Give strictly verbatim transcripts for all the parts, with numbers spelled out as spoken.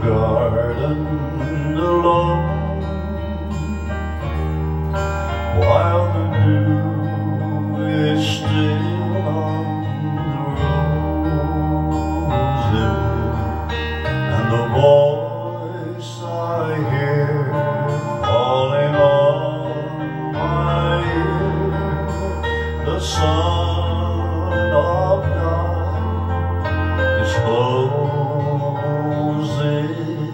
garden alone, while the dew is still on the roses, and the voice I hear falling on my ear, the son of night is closing,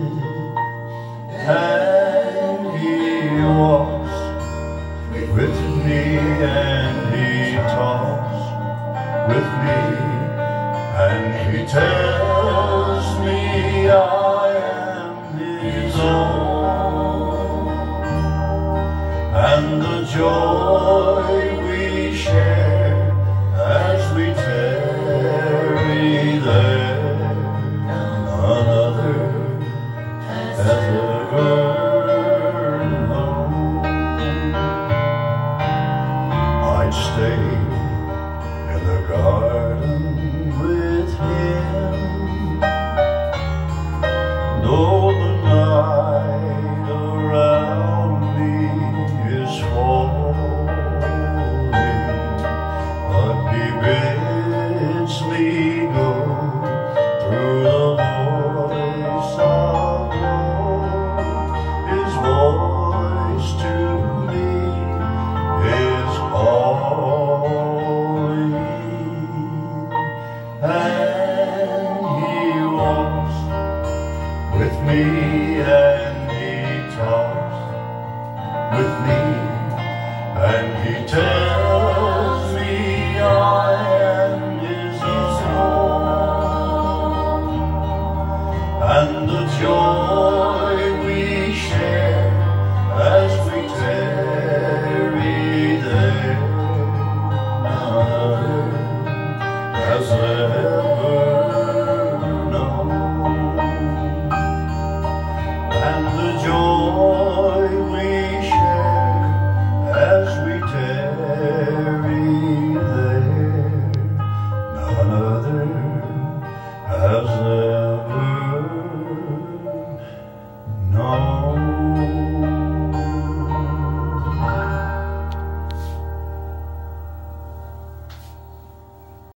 and he walks with me, and he talks with me, and he tells me I am his own, and the joy we share as we tarry there, none other has ever known. I'd stay in the garden with him, though the night around me is falling, but he bids me go through the voice of love. His voice to me is calling, and he walks with me, and he talks with me,